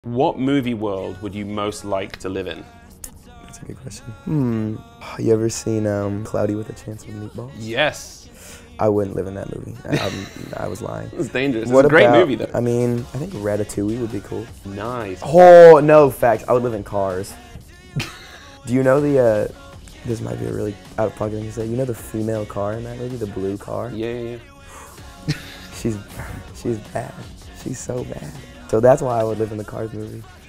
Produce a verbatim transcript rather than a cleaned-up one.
What movie world would you most like to live in? That's a good question. Hmm. You ever seen um, Cloudy with a Chance of Meatballs? Yes. I wouldn't live in that movie. I, I was lying. It's dangerous. What It's a great about, movie, though. I mean, I think Ratatouille would be cool. Nice. Oh, no, fact. I would live in Cars. Do you know the, uh, this might be a really out-of-pocket thing to say, you know the female car in that movie, the blue car? Yeah, yeah, yeah. She's, she's bad. She's so bad. So that's why I would live in the Cars movie.